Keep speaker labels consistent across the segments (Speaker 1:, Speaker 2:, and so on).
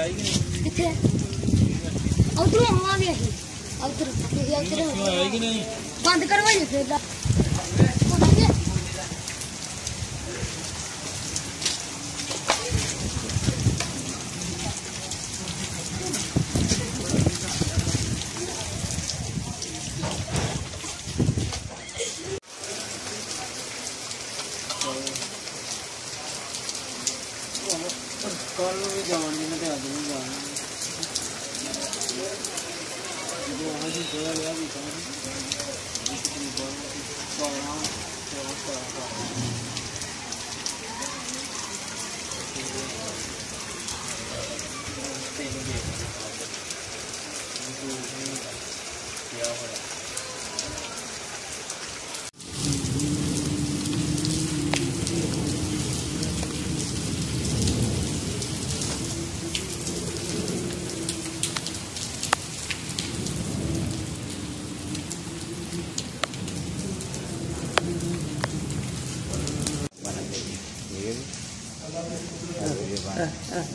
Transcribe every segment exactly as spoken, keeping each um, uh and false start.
Speaker 1: किथे उधर हम भी है उधर उधर आएगी नहीं बंद करवाइए फिर
Speaker 2: कल भी जाने में आज भी जाने जो आज ही गया गया भी था इतनी बार बारह तेरह बारह क्या हो रहा
Speaker 3: Ah, ah.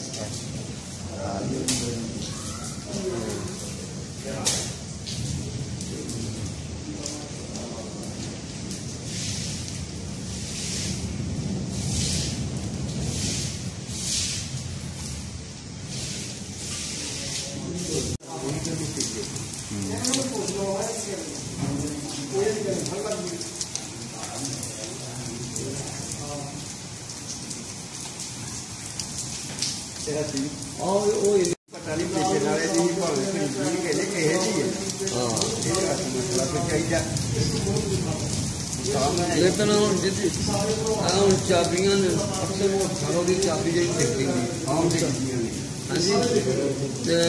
Speaker 2: और वो पता नहीं पैसे नाले दी भावे खरीदी के ले के है जी हां ये मसला तो चाहिए
Speaker 3: लेकिन हम जिद्दी हम चाबियां अक्सर वो घरों की चाबी जही देखती थी आम देखती हैं हां जी ते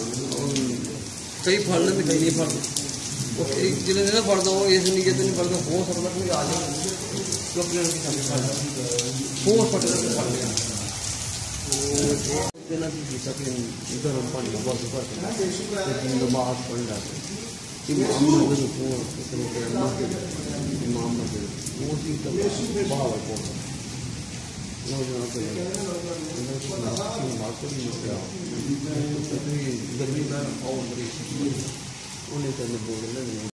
Speaker 3: कई फड़ लेते कई नहीं फड़ते वो एक जिले ने फड़दा वो इस नीचे तो नहीं फड़दा हो सकता कोई आ जाए तो अपने की चाबी हो फड़ के फड़ लिया देना भी जैसा कि इधर हम पानी का बहुत ऊपर लेकिन तो बाहर पड़ जाते कि इमाम मस्जिद को इतने के मस्जिद इमाम मस्जिद वो चीज़ तो बाहर को वो जो ना तो ना बात को नहीं किया तो गर्मी में और बड़ी उन्हें तो बोल रहे